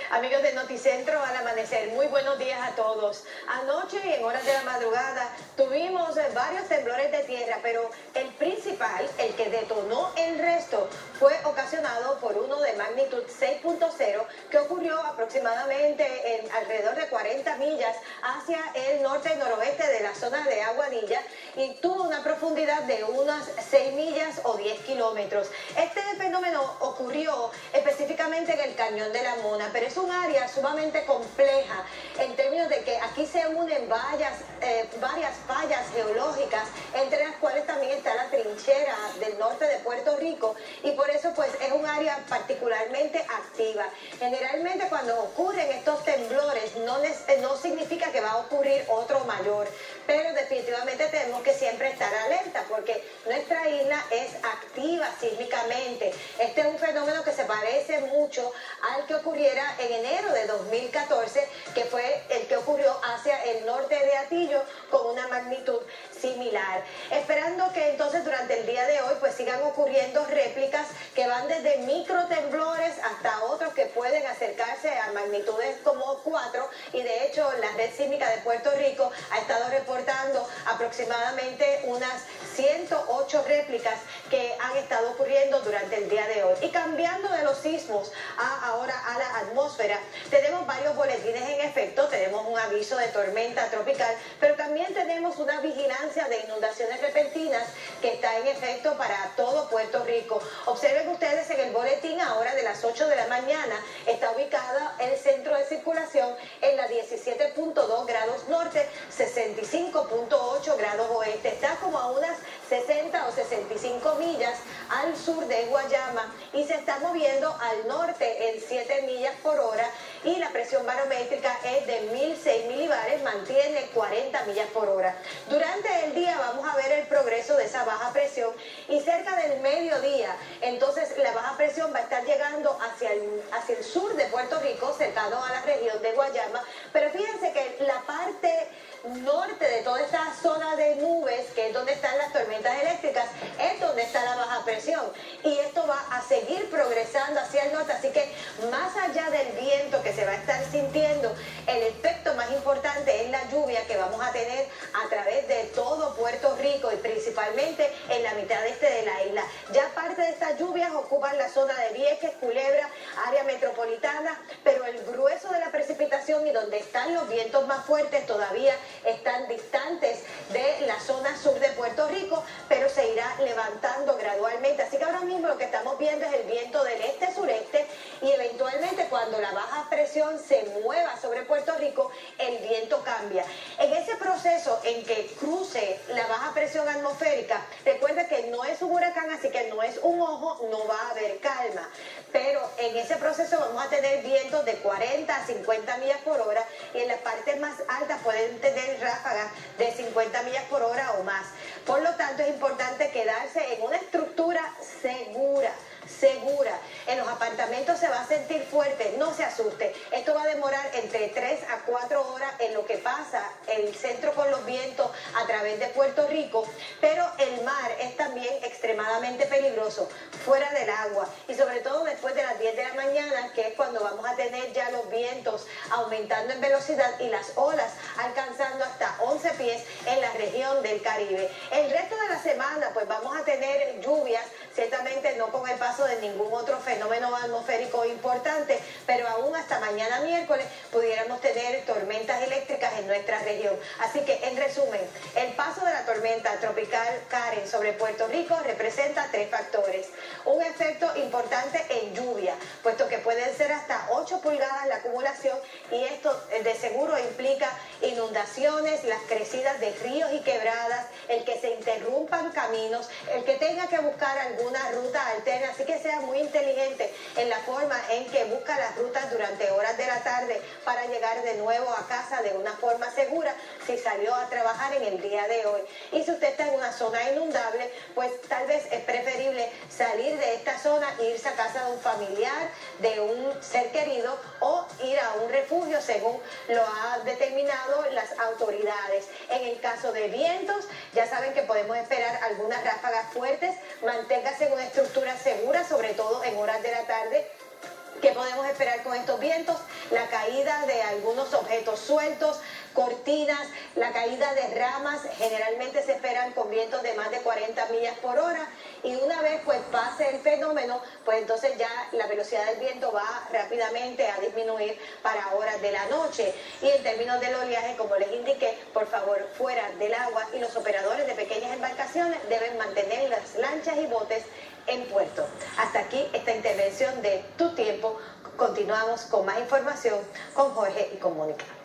Amigos de Noticentro al amanecer, muy buenos días a todos. Anoche y en horas de la madrugada tuvimos varios temblores de tierra, pero el principal, el que detonó el resto, fue ocasionado por uno de magnitud 6.0 que ocurrió aproximadamente en alrededor de 40 millas hacia el norte y noroeste de la zona de Aguadilla y tuvo una profundidad de unas 6 millas o 10 kilómetros. Este fenómeno ocurrió específicamente en el Cañón de la Mona, pero es un área sumamente compleja en términos de que aquí se unen varias fallas geológicas, entre las cuales también está la trinchera del norte de Puerto Rico, y por eso pues es un área particularmente activa. Generalmente cuando ocurren estos temblores no significa que va a ocurrir otro mayor, pero definitivamente tenemos que siempre estar alerta porque nuestra isla es activa sísmicamente. Este es un fenómeno que se parece mucho al que ocurriera en enero de 2014, que fue el que ocurrió hacia el norte de Atillo con una magnitud similar. Esperando que entonces durante el día de hoy pues sigan ocurriendo réplicas que van desde microtemblores hasta otros que pueden acercarse a magnitudes como 4, y de hecho la red sísmica de Puerto Rico ha estado reportando aproximadamente unas 108 réplicas que han estado ocurriendo durante el día de hoy. Y cambiando de los sismos ahora a la atmósfera, tenemos varios boletines en efecto. Tenemos un aviso de tormenta tropical, pero también tenemos una vigilancia de inundaciones repentinas que está en efecto para todo Puerto Rico. Observen ustedes en el boletín, ahora de las 8 de la mañana está ubicado el centro de circulación en la 17.2 grados norte, 65.8 grados oeste. Está como a unas 60 o 65 millas al sur de Guayama y se está moviendo al norte en 7 millas por hora, y la presión barométrica es de 1006 milibares, mantiene 40 millas por hora. Durante el día vamos a ver el progreso de esa baja presión, y cerca del mediodía entonces la baja presión va a estar llegando hacia el sur de Puerto Rico, cercano a la región de Guayama, pero fíjense que la parte norte de toda esta zona de nubes, que es donde están las tormentas eléctricas, es donde está la baja presión, y esto va a seguir progresando hacia el norte, así que más allá del viento que se va a estar sintiendo, el efecto más importante es la lluvia que vamos a tener a través de todo Puerto Rico y principalmente en la mitad este de la isla. Ya parte de estas lluvias ocupan la zona de Vieques, Culebra, área metropolitana, pero el grueso de la precipitación y donde están los vientos más fuertes todavía están distantes de la zona sur de Puerto Rico, pero se irá levantando gradualmente. Así que ahora mismo lo que estamos viendo es el viento del este-sureste, y eventualmente cuando la baja presión se mueva sobre Puerto Rico, el viento cambia. En ese proceso en que cruce la baja presión atmosférica, recuerda que no es un huracán, así que no es un ojo, no va a haber calma, pero en ese proceso vamos a tener vientos de 40 a 50 millas por hora, y en las partes más altas pueden tener ráfagas de 50 millas por hora o más. Por lo tanto, es importante quedarse en una estructura segura. En los apartamentos se va a sentir fuerte, no se asuste. Esto va a demorar entre 3 a 4 horas en lo que pasa el centro con los vientos a través de Puerto Rico, pero el mar es también extremadamente peligroso fuera del agua, y sobre todo después de las 10 de la mañana, que es cuando vamos a tener ya los vientos aumentando en velocidad y las olas alcanzando hasta 11 pies en la región del Caribe. El resto de la semana pues vamos a tener lluvias, ciertamente no con el paso de ningún otro fenómeno atmosférico importante, pero aún hasta mañana miércoles pudiéramos tener tormentas eléctricas en nuestra región. Así que en resumen, el paso de la tormenta tropical Karen sobre Puerto Rico representa 3 factores. Un efecto importante en lluvia, puesto que pueden ser hasta 8 pulgadas la acumulación, y esto de seguro implica inundaciones, las crecidas de ríos y quebradas, el que se interrumpan caminos, el que tenga que buscar alguna ruta alterna. Así que sea muy inteligente en la forma en que busca las rutas durante horas de la tarde para llegar de nuevo a casa de una forma segura si salió a trabajar en el día de hoy. Y si usted está en una zona inundable, pues tal vez es preferible salir de esta zona e irse a casa de un familiar, de un ser querido, o ir a un refugio según lo ha determinado las autoridades. En el caso de vientos, ya saben que podemos esperar algunas ráfagas fuertes. Manténgase en una estructura segura, sobre todo en horas de la tarde, ¿Qué podemos esperar con estos vientos? La caída de algunos objetos sueltos, cortinas, la caída de ramas, generalmente se esperan con vientos de más de 40 millas por hora, y una vez pues pase el fenómeno, pues entonces ya la velocidad del viento va rápidamente a disminuir para horas de la noche. Y en términos del oleaje, como les indiqué, por favor, fuera del agua, y los operadores de pequeñas embarcaciones deben mantener las lanchas y botes en puerto. Hasta aquí esta intervención de Tu Tiempo. Continuamos con más información con Jorge y con Mónica.